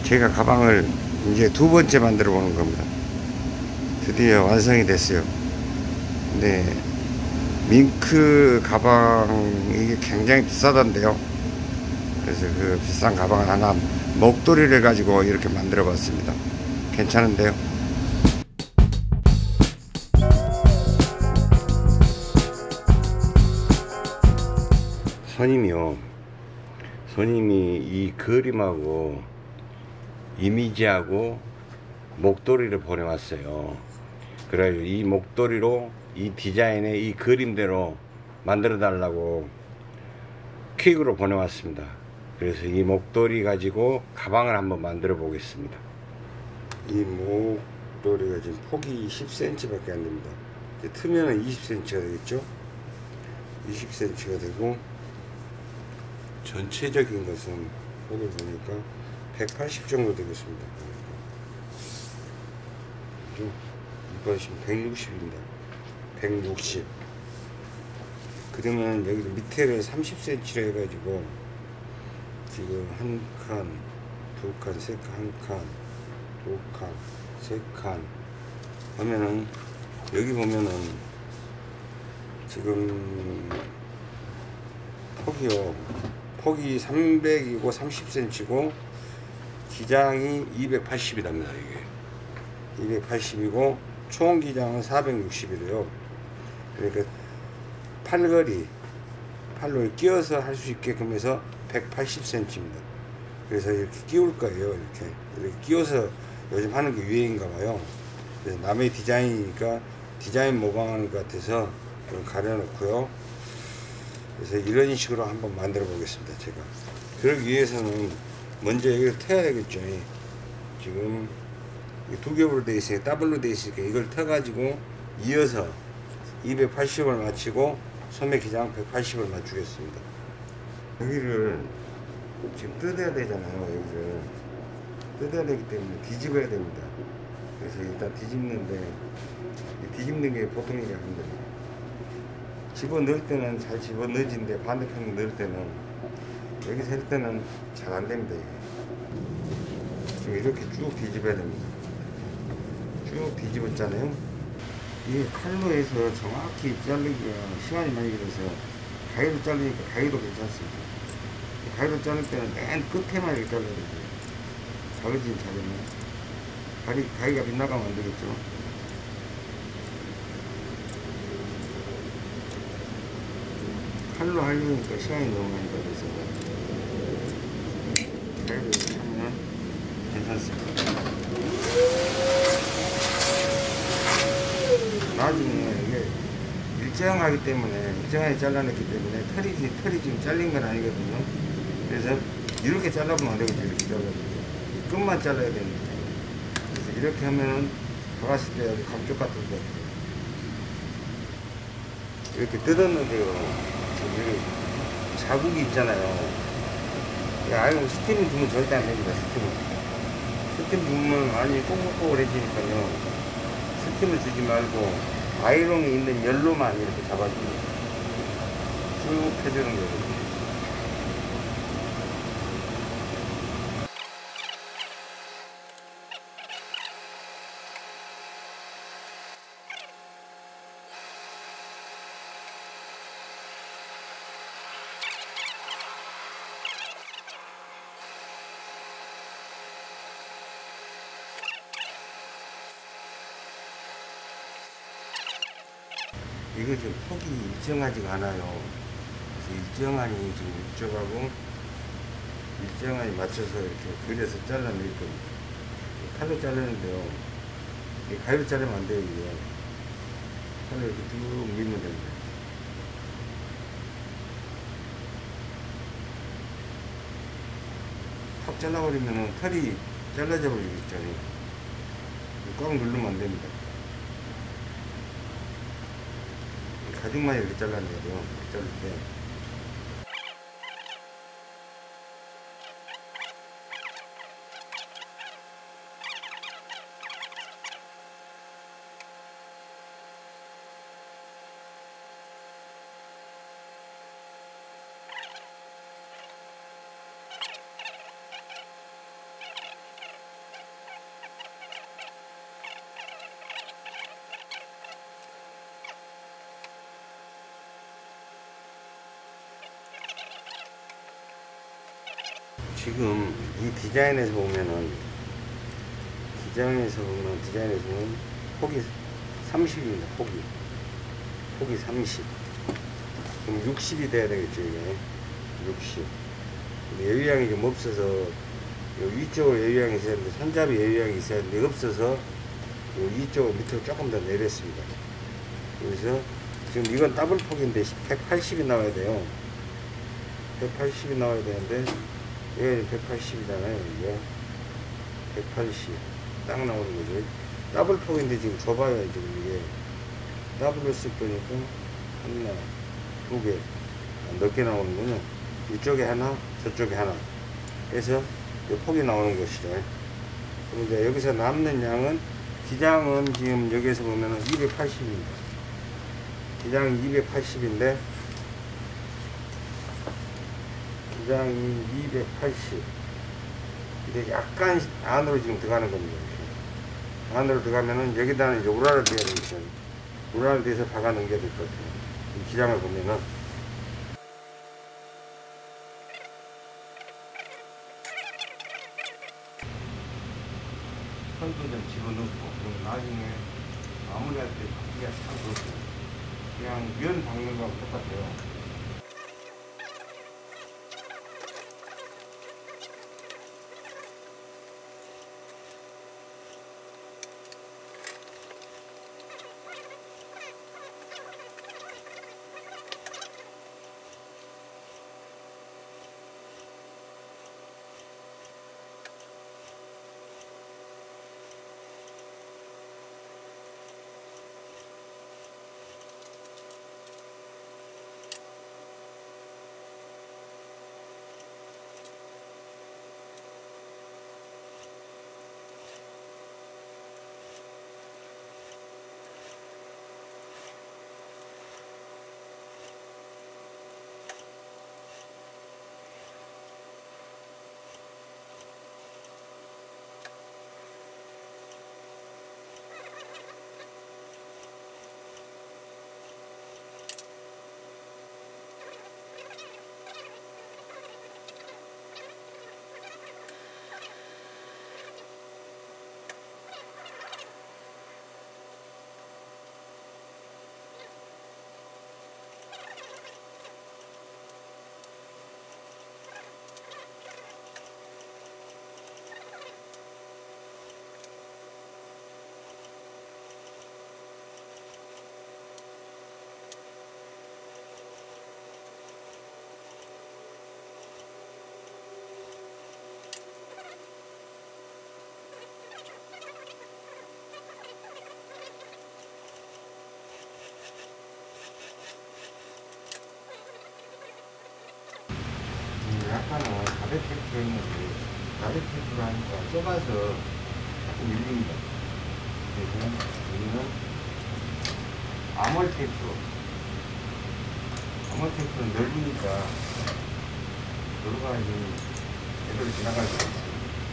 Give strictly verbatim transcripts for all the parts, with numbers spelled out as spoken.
제가 가방을 이제 두 번째 만들어 보는 겁니다. 드디어 완성이 됐어요. 근데 밍크 가방이 굉장히 비싸던데요. 그래서 그 비싼 가방을 하나 목도리를 가지고 이렇게 만들어 봤습니다. 괜찮은데요. 선임이요. 선임이 이 그림하고 이미지하고 목도리를 보내왔어요. 그래요. 이 목도리로 이 디자인의 이 그림대로 만들어 달라고 퀵으로 보내왔습니다. 그래서 이 목도리 가지고 가방을 한번 만들어 보겠습니다. 이 목도리가 지금 폭이 십 센티미터 밖에 안 됩니다. 이제 트면은 이십 센티미터가 되겠죠. 이십 센티미터가 되고 전체적인 것은 폭을 보니까 백팔십 정도 되겠습니다. 이번 지금 백육십입니다. 백육십. 그러면 여기서 밑에를 삼십 센티미터로 해가지고 지금 한 칸, 두 칸, 세 칸, 한 칸, 두 칸, 세 칸 하면은 여기 보면은 지금 폭이요. 폭이 삼백이고 삼십 센티미터고 기장이 이백팔십이랍니다. 이게 이백팔십이고 총 기장은 사백육십이래요. 그러니까 팔걸이 팔로 끼워서 할 수 있게끔 해서 백팔십 센티미터입니다. 그래서 이렇게 끼울 거예요. 이렇게 이렇게 끼워서 요즘 하는 게 유행인가 봐요. 그래서 남의 디자인이니까 디자인 모방하는 것 같아서 좀 가려놓고요. 그래서 이런 식으로 한번 만들어 보겠습니다. 제가 그러기 위해서는 먼저 여기를 터야 되겠죠. 지금 두 겹으로 되어 있으니까 더블로 되어 있으니까 이걸 터 가지고 이어서 이백팔십을 맞추고 소매 기장 백팔십을 맞추겠습니다. 여기를 지금 뜯어야 되잖아요. 여기를 뜯어야 되기 때문에 뒤집어야 됩니다. 그래서 일단 뒤집는데 뒤집는 게 보통 일이 아닙니다. 집어 넣을 때는 잘 집어 넣어지는데 반대편에 넣을 때는 여기서 할 때는 잘 안 됩니다. 이게. 지금 이렇게 쭉 뒤집어야 됩니다. 쭉 뒤집었잖아요. 이 칼로 해서 정확히 자르기가 시간이 많이 걸려서 가위로 자르니까 가위도 괜찮습니다. 가위로 자를 때는 맨 끝에만 이렇게 잘라야 돼요. 자르진 자르면 가위, 가위가 빗나가면 안 되겠죠. 칼로 하려니까 시간이 너무 많이 걸려서 가위로 이렇게 하면 괜찮습니다. 나중에 이게 일정하기 때문에 일정하게 잘라냈기 때문에 털이, 털이 지금 잘린 건 아니거든요. 그래서 이렇게 잘라보면 안 되겠죠. 이렇게 잘라보면 끝만 잘라야 됩니다. 그래서 이렇게 하면은 박았을 때 여기 감쪽 같은데 이렇게 뜯었는데요. 지금 자국이 있잖아요. 아이고 스팀을 주면 절대 안 됩니다. 스팀을 스팀 주면 많이 꼬글꼬글해지니까요. 스팀을 주지 말고 아이롱에 있는 열로만 이렇게 잡아주고 쭉 펴주는 거예요. 이거 지금 폭이 일정하지가 않아요. 그래서 일정한이 지금 이쪽하고 일정한이 맞춰서 이렇게 그려서 잘라낼 겁니다. 칼로 자르는데요. 가위로 자르면 안 돼요. 이게 칼로 이렇게 쭉 밀면 됩니다. 탁 잘라버리면 털이 잘라져 버리겠죠. 꽉 누르면 안 됩니다. 가죽만 이렇게 잘라내야 돼요. 이렇게 자를 때. 지금 이 디자인에서 보면은 디자인에서 보면 디자인에서 보면 폭이 삼십입니다. 폭이 폭이 삼십. 그럼 육십이 돼야 되겠죠 이게. 육십. 근데 여유양이 좀 없어서 요 위쪽으로 여유양이 있어야 되는데 손잡이 여유양이 있어야 되는데 없어서 요 위쪽으로 밑으로 조금 더 내렸습니다. 그래서 지금 이건 더블 폭인데 백팔십이 나와야 돼요. 백팔십이 나와야 되는데 얘가 백팔십이잖아요. 이게 백팔십 딱 나오는 거죠. 더블 폭인데 지금 좁아요. 지금 이게 더블로 쓱 보니까 하나 두개 넓게 나오는군요. 이쪽에 하나 저쪽에 하나 해서 이 폭이 나오는 것이죠. 그럼 이제 여기서 남는 양은 기장은 지금 여기에서 보면은 이백팔십입니다. 기장이 이백팔십인데 기장이 이백팔십. 근데 약간 안으로 지금 들어가는 겁니다. 이렇게. 안으로 들어가면은 여기다는 이제 우라를 대야 되겠죠. 우라를 대서 박아 넘겨야 될 것 같아요. 이 기장을 보면은 선도 좀 집어넣고 그럼 나중에 마무리할 때 바퀴가 참 그렇고 그냥 면 박는 거하고 똑같아요. 약간은 가베테이프로 했는데 가베테이프로 하니까 좁아서 자꾸 밀립니다. 그래서 우리는 아몰 테이프로 아몰 테이프는 넓으니까 들어가야지 제대로 지나갈 수 있어요.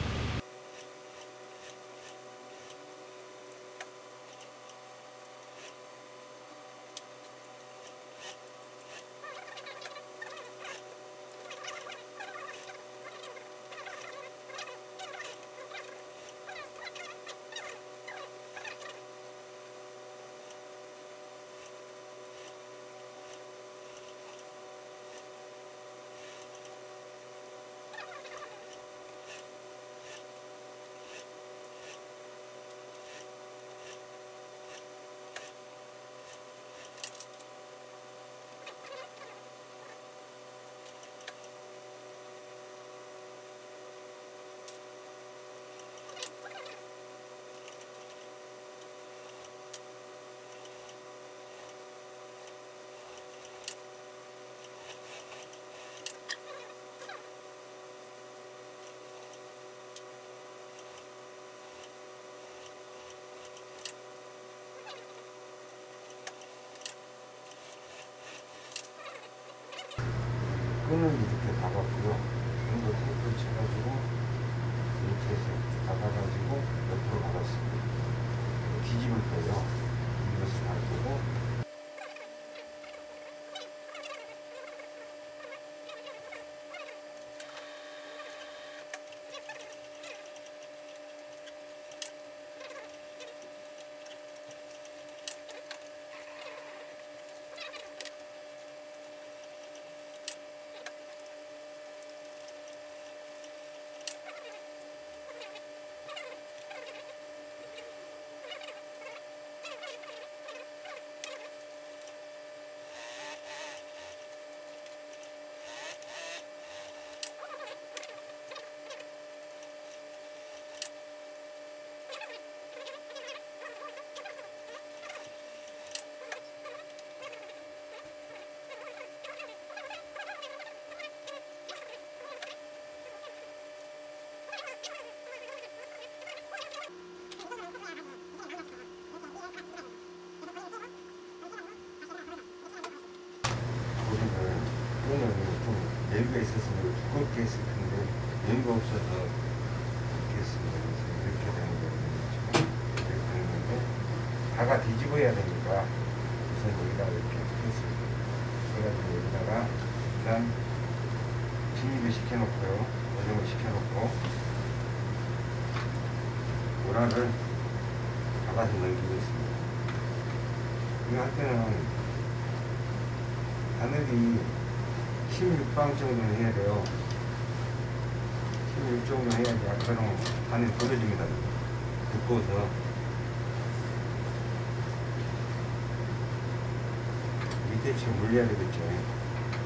끈을 이렇게 박았고요. 전부 테이프를 쳐가지고 이렇게 해서 박아가지고 옆으로 박았습니다. 뒤집을 거예요. 이것을 밟고 이렇게 했을 텐데 여유가 없어서 이렇게 했습니다. 그래서 이렇게 되는 거예요. 이렇게 되는 건데 다가 뒤집어야 되니까 우선 여기다가 이렇게 했습니다. 그래가지고 여기다가 일단 진입을 시켜놓고요. 고정을 시켜놓고 오라를 박아서 넘기고 있습니다. 이거 할 때는 바늘이 십육 방 정도는 해야 돼요. 십육 정도 해야지 아까랑 바늘이 벌어집니다. 두꺼워서. 밑에 좀 물려야 되겠죠.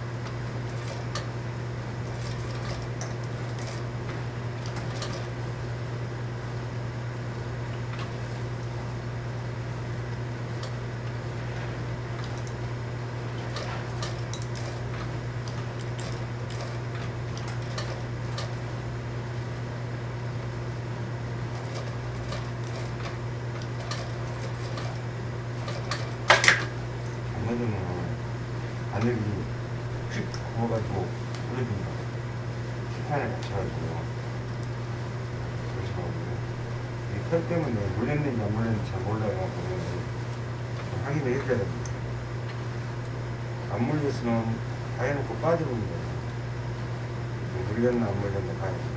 바늘이 휙 구워가지고 부러집니다. 시판에 맞춰가지고요. 그러시거든요. 이 털 때문에 물렸는지 안 물렸는지 잘 몰라요. 확인을 해줘야 됩니다. 안 물렸으면 다 해놓고 빠져봅니다. 물렸나 안 물렸나 봐야 됩니다.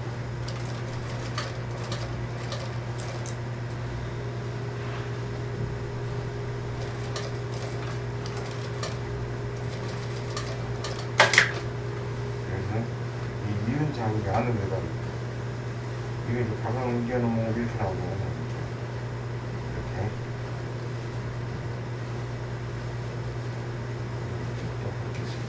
이게 안으로 들어가고 이게 이제 가방 옮겨놓으면 이렇게 나오잖아요. 이렇게 직접 넣겠습니다.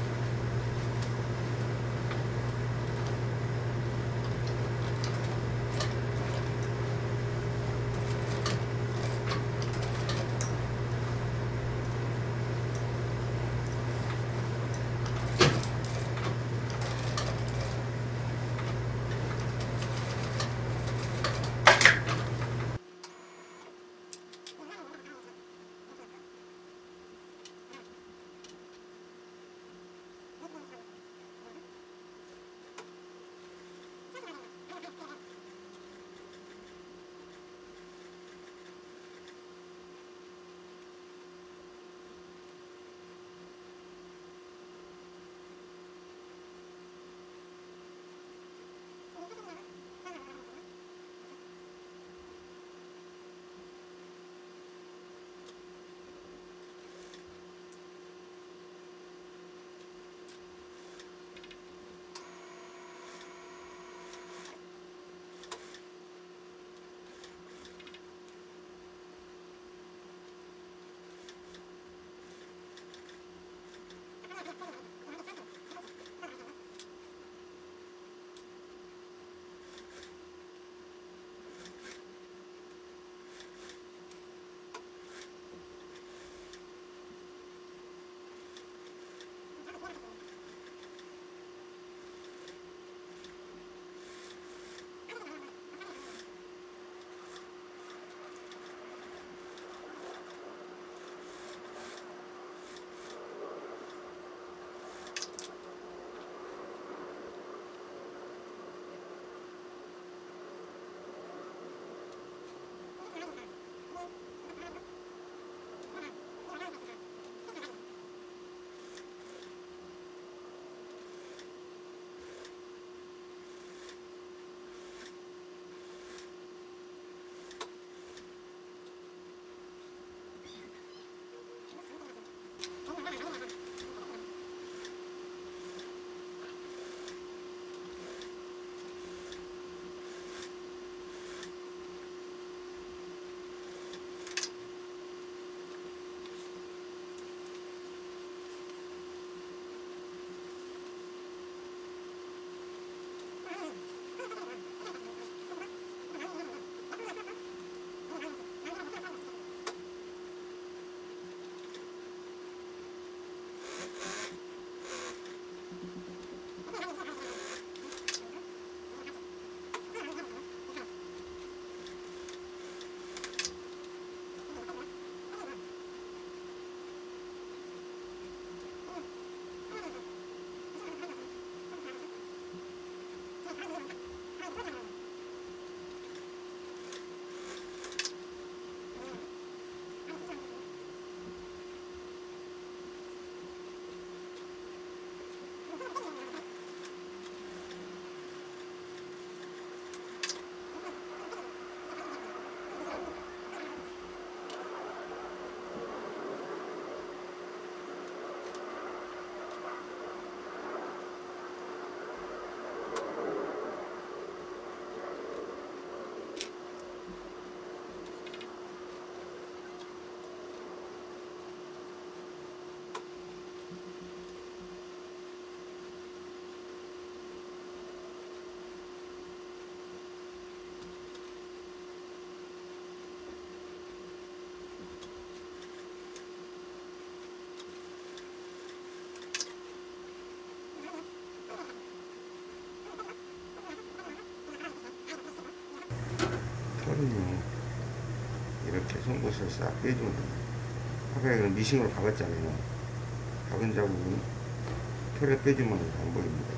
이렇게 송곳을 싹 빼주면 됩니다. 화병에 그럼 미싱으로 박았잖아요. 박은 자국은 털에 빼주면 안 보입니다.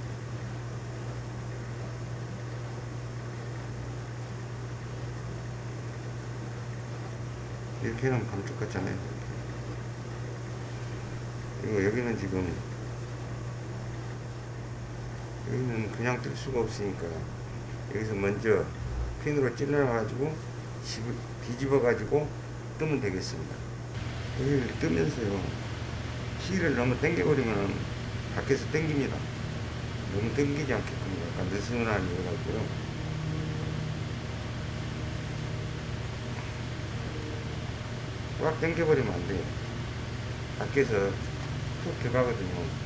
이렇게 이렇게 해놓으면 감쪽 같잖아요. 그리고 여기는 지금 여기는 그냥 뜰 수가 없으니까 여기서 먼저 핀으로 찔러가지고 뒤집어 가지고 뜨면 되겠습니다. 여기를 뜨면서요, 실을 너무 당겨버리면 밖에서 당깁니다. 너무 당기지 않게끔 약간 느슨하게 해가지고요. 꽉 당겨버리면 안 돼요. 밖에서 툭 들어가거든요.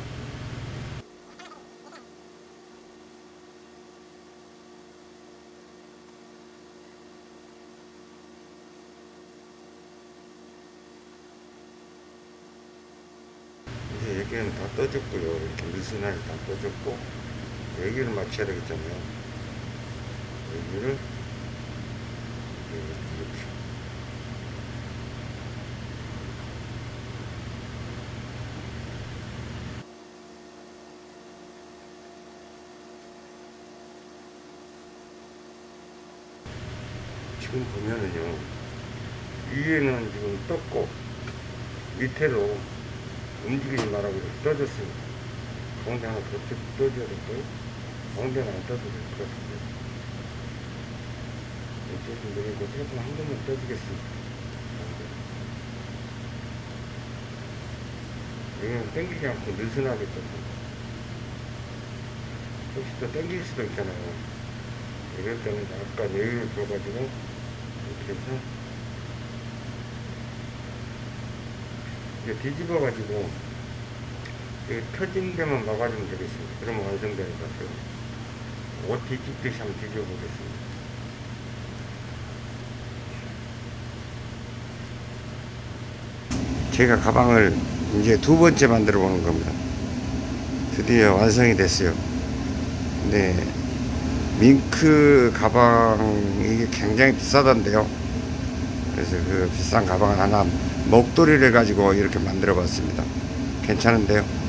이제 여기는 다 떠줬고요. 이렇게 느슨하게 다 떠줬고, 여기를 맞춰야 되겠잖아요. 여기를 이렇게. 지금 보면은요, 위에는 지금 떴고 밑에로 움직이지 말라고 이렇게 떠줬습니다. 가운데 하나 더 떠줘야 될까요? 가운데는 안 떠도 될 것 같은데. 어쨌든 내가 조금 한 번만 떠주겠습니다. 여기는 당기지 않고 느슨하게 떠줍니다. 혹시 또 당길 수도 있잖아요. 이럴 때는 약간 여유를 줘가지고 이렇게 해서 이제 뒤집어가지고 여기 터진 데만 막아주면 되겠습니다. 그러면 완성되는 것 같아요. 옷 뒤집듯이 한번 뒤집어보겠습니다. 제가 가방을 이제 두 번째 만들어 보는 겁니다. 드디어 완성이 됐어요. 네. 밍크 가방이 굉장히 비싸던데요. 그래서 그 비싼 가방을 하나 목도리를 가지고 이렇게 만들어 봤습니다. 괜찮은데요.